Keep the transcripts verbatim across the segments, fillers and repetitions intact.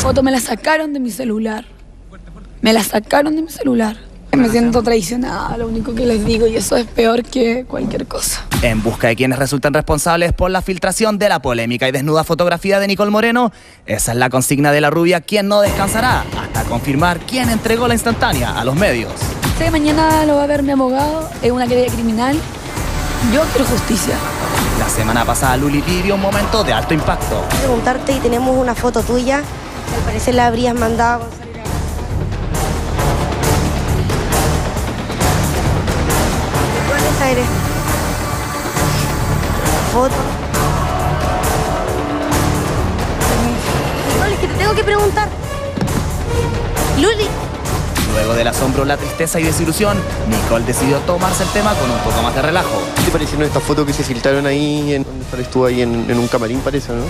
foto me la sacaron de mi celular. Me la sacaron de mi celular. Me siento traicionada, lo único que les digo, y eso es peor que cualquier cosa. En busca de quienes resultan responsables por la filtración de la polémica y desnuda fotografía de Nicole Moreno, esa es la consigna de la rubia, quien no descansará hasta confirmar quién entregó la instantánea a los medios. Sí, mañana lo va a ver mi abogado, es una querella criminal. Yo quiero justicia. La semana pasada Luli vivió un momento de alto impacto. Preguntarte, y tenemos una foto tuya, al parecer la habrías mandado a Gonzalo. ¿Cuál eres? Foto. Luli, que te tengo que preguntar. Luli. Luego del asombro, la tristeza y desilusión, Nicole decidió tomarse el tema con un poco más de relajo. ¿Qué te parecieron estas fotos que se filtraron ahí? En, ¿Dónde estuvo ahí en, en un camarín, parece, no?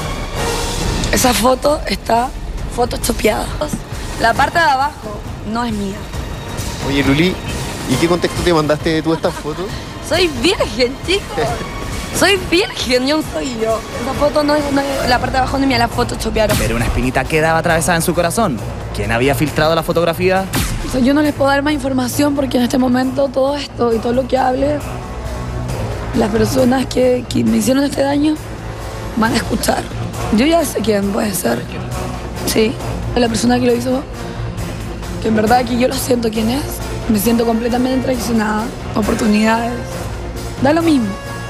Esa foto está photoshopeada. La parte de abajo no es mía. Oye, Luli, ¿y qué contexto te mandaste tú estas fotos? Soy virgen, chicos. Soy virgen, yo soy yo. Esa foto no es, no es la parte de abajo no es mía, la photoshopearon. Pero una espinita quedaba atravesada en su corazón. ¿Quién había filtrado la fotografía? O sea, yo no les puedo dar más información porque en este momento todo esto y todo lo que hable, las personas que, que me hicieron este daño van a escuchar. Yo ya sé quién puede ser. Sí, la persona que lo hizo, que en verdad que yo lo siento quién es. Me siento completamente traicionada. Oportunidades. Da lo mismo.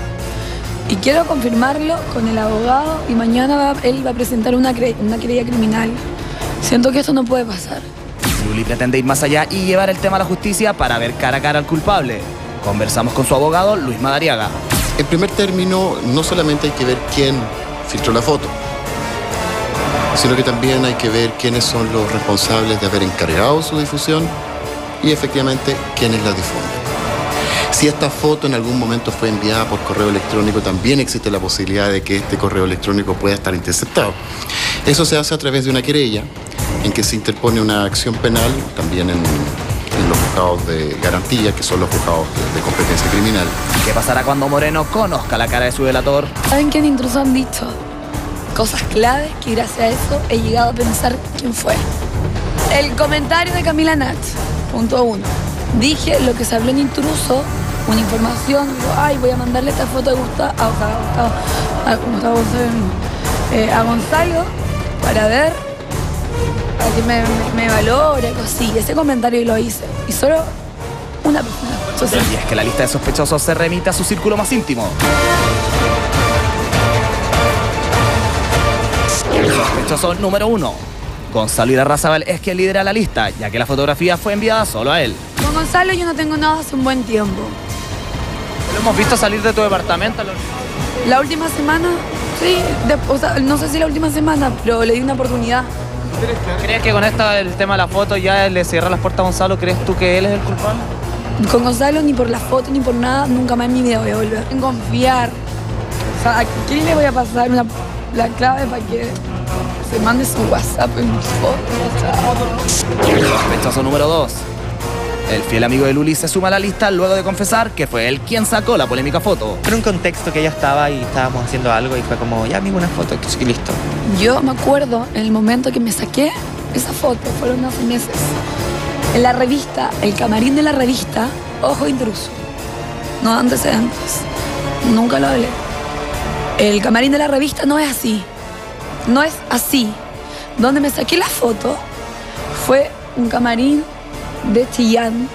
Y quiero confirmarlo con el abogado y mañana va, él va a presentar una, una querella criminal. Siento que esto no puede pasar. Luli pretende ir más allá y llevar el tema a la justicia para ver cara a cara al culpable. Conversamos con su abogado, Luis Madariaga. En primer término, no solamente hay que ver quién filtró la foto, sino que también hay que ver quiénes son los responsables de haber encargado su difusión y efectivamente quiénes la difunden. Si esta foto en algún momento fue enviada por correo electrónico, también existe la posibilidad de que este correo electrónico pueda estar interceptado. Eso se hace a través de una querella en que se interpone una acción penal, también en, en los juzgados de garantía, que son los juzgados de, de competencia criminal. ¿Qué pasará cuando Moreno conozca la cara de su delator? ¿Saben quién incluso han dicho? Cosas claves que gracias a eso he llegado a pensar quién fue. El comentario de Camila Nach, punto uno. Dije lo que se habló en Intruso, una información, digo, ay, voy a mandarle esta foto a Gustavo, a Gustavo, a Gustavo, eh, a Gonzalo, para ver, para que me, me, me valore, algo así. Ese comentario lo hice. Y solo una persona. Entonces, y es que la lista de sospechosos se remite a su círculo más íntimo. El sospechoso número uno. Gonzalo Irarrázaval es quien lidera la lista, ya que la fotografía fue enviada solo a él. Con Gonzalo yo no tengo nada hace un buen tiempo. Lo hemos visto salir de tu departamento. La última semana, sí, de, o sea, no sé si la última semana, pero le di una oportunidad. ¿Crees que con esta, el tema de la foto ya le cierra las puertas a Gonzalo? ¿Crees tú que él es el culpable? Con Gonzalo ni por la foto ni por nada, nunca más en mi vida voy a volver. En confiar. O sea, ¿a quién le voy a pasar una, la clave para que se mande su WhatsApp en mi foto? Sospechoso número dos. El fiel amigo de Luli se suma a la lista luego de confesar que fue él quien sacó la polémica foto. Era un contexto que ella estaba y estábamos haciendo algo y fue como, ya amigo, una foto y listo. Yo me acuerdo en el momento que me saqué esa foto, fueron hace meses. En la revista, el camarín de la revista, Ojo Intruso. No antecedentes. Nunca lo hablé. El camarín de la revista no es así. No es así. Donde me saqué la foto fue un camarín de Chillán,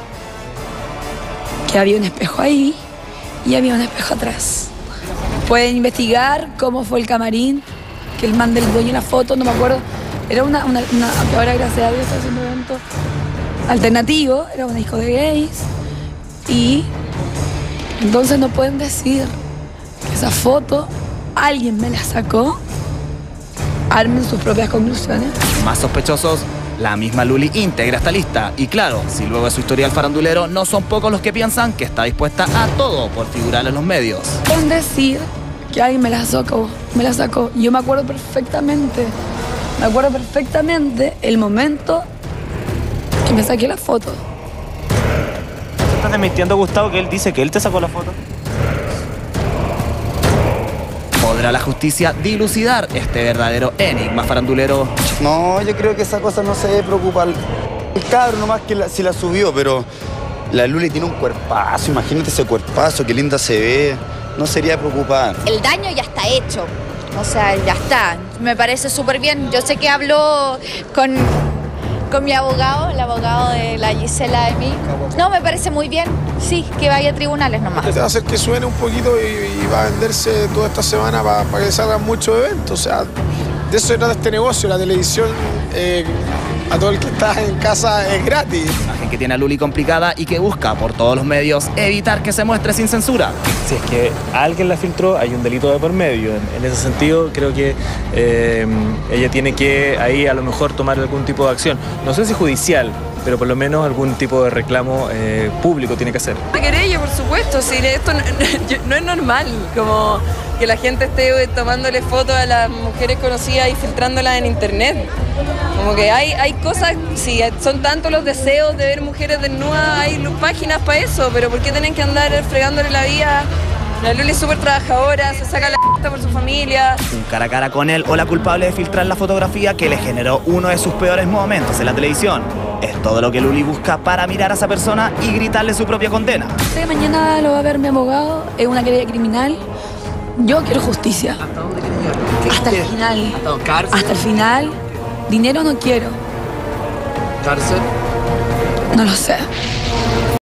que había un espejo ahí y había un espejo atrás. Pueden investigar cómo fue el camarín, que el man del dueño de la foto, no me acuerdo. Era una, una, una que ahora gracias a Dios está haciendo un evento alternativo, era un disco de gays. Y entonces no pueden decir que esa foto alguien me la sacó. Armen sus propias conclusiones. Más sospechosos, la misma Luli integra esta lista. Y claro, si luego de su historial farandulero, no son pocos los que piensan que está dispuesta a todo por figurar en los medios. Pueden decir que alguien me la sacó, me la sacó. Yo me acuerdo perfectamente, me acuerdo perfectamente el momento que me saqué la foto. ¿Estás desmintiendo, Gustavo, que él dice que él te sacó la foto? ¿Podrá espera la justicia dilucidar este verdadero enigma farandulero. No, yo creo que esa cosa no se debe preocupar. El cabro nomás que la, si la subió, pero la Luli tiene un cuerpazo, imagínate ese cuerpazo, qué linda se ve. No sería preocupar. El daño ya está hecho, o sea, ya está. Me parece súper bien. Yo sé que habló con, con mi abogado, el abogado de la Gisela de mí. No, me parece muy bien, sí, que vaya a tribunales nomás. Va a hacer que suene un poquito y, y va a venderse toda esta semana para, para que salgan muchos eventos. O sea, de eso se trata este negocio, la televisión. Eh, a todo el que está en casa es gratis. Imagen que tiene a Luli complicada y que busca por todos los medios evitar que se muestre sin censura. Si es que alguien la filtró, hay un delito de por medio. En, en ese sentido, creo que eh, ella tiene que ahí a lo mejor tomar algún tipo de acción. No sé si judicial, pero por lo menos algún tipo de reclamo eh, público tiene que hacer. De querella, por supuesto, si esto no, no, no es normal, como que la gente esté tomándole fotos a las mujeres conocidas y filtrándolas en internet. Como que hay, hay cosas, si son tantos los deseos de ver mujeres desnudas, hay páginas para eso, pero ¿por qué tienen que andar fregándole la vida? La Luli es súper trabajadora, se saca la p*** por su familia. Un cara a cara con él o la culpable de filtrar la fotografía que le generó uno de sus peores momentos en la televisión. Es todo lo que Luli busca para mirar a esa persona y gritarle su propia condena. Sé que mañana lo va a ver mi abogado, es una querella criminal. Yo quiero justicia. ¿Hasta dónde quieres llegar? Hasta el final. ¿Hasta cárcel? Hasta el final. Dinero no quiero. ¿Cárcel? No lo sé.